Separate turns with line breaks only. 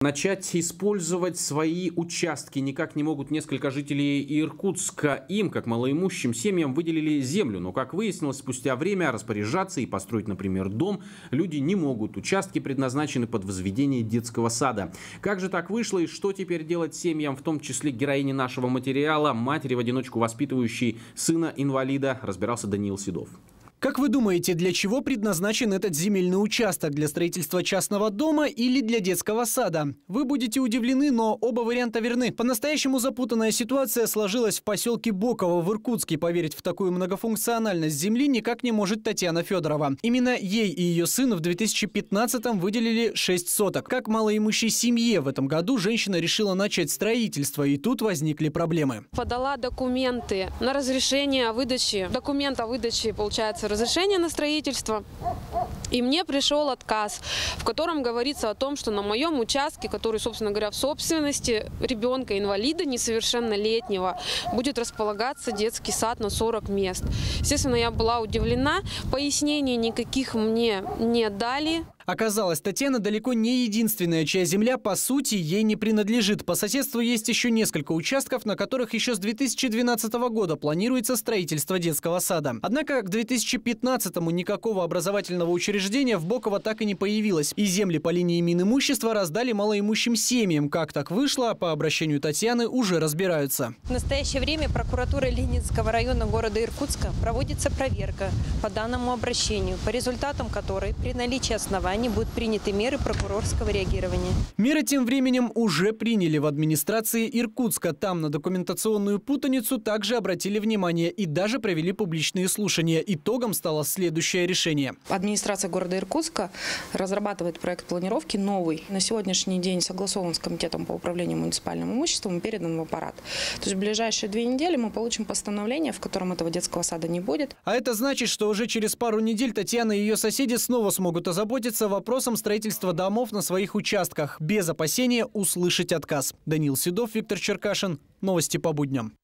Начать использовать свои участки никак не могут несколько жителей Иркутска. Им, как малоимущим семьям, выделили землю. Но, как выяснилось, спустя время распоряжаться и построить, например, дом люди не могут. Участки предназначены под возведение детского сада. Как же так вышло и что теперь делать семьям, в том числе героини нашего материала, матери в одиночку воспитывающей сына-инвалида, разбирался Даниил Седов.
Как вы думаете, для чего предназначен этот земельный участок? Для строительства частного дома или для детского сада? Вы будете удивлены, но оба варианта верны. По-настоящему запутанная ситуация сложилась в поселке Боково в Иркутске. Поверить в такую многофункциональность земли никак не может Татьяна Федорова. Именно ей и ее сыну в 2015-м выделили 6 соток. Как малоимущей семье в этом году женщина решила начать строительство, и тут возникли проблемы.
Подала документы на разрешение выдачи, документа выдачи, получается, разрешение на строительство. И мне пришел отказ, в котором говорится о том, что на моем участке, который, собственно говоря, в собственности ребенка-инвалида несовершеннолетнего, будет располагаться детский сад на 40 мест. Естественно, я была удивлена. Пояснений никаких мне не дали.
Оказалось, Татьяна далеко не единственная, чья земля, по сути, ей не принадлежит. По соседству есть еще несколько участков, на которых еще с 2012 года планируется строительство детского сада. Однако к 2015-му никакого образовательного учреждения в Боково так и не появилось. И земли по линии Минимущества раздали малоимущим семьям. Как так вышло, по обращению Татьяны уже разбираются.
В настоящее время прокуратурой Ленинского района города Иркутска проводится проверка по данному обращению, по результатам которой при наличии оснований будут приняты меры прокурорского реагирования.
Меры тем временем уже приняли в администрации Иркутска. Там на документационную путаницу также обратили внимание и даже провели публичные слушания. Итогом стало следующее решение.
Администрация города Иркутска разрабатывает проект планировки новый. На сегодняшний день согласован с комитетом по управлению муниципальным имуществом и передан в аппарат. То есть в ближайшие 2 недели мы получим постановление, в котором этого детского сада не будет.
А это значит, что уже через пару недель Татьяна и ее соседи снова смогут озаботиться вопросом строительства домов на своих участках, без опасения услышать отказ. Даниил Седов, Виктор Черкашин. Новости по будням.